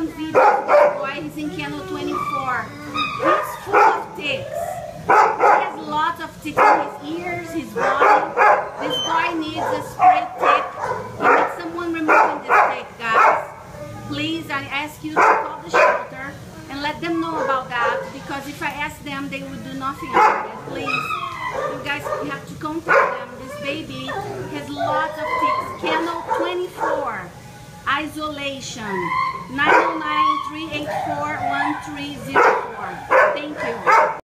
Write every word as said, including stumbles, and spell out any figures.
some videos of this boy. He's in kennel twenty-four. He's full of ticks. He has lots of ticks in his ears, his body. This boy needs a spray tick. He needs someone removing this tick, guys. Please, I ask you to call the shelter and let them know about that, because if I ask them, they would do nothing about it. Please, you guys have to contact them. This baby has lots of ticks. Kennel twenty-four. Isolation. nine oh nine, three eight four, one three zero four. Thank you.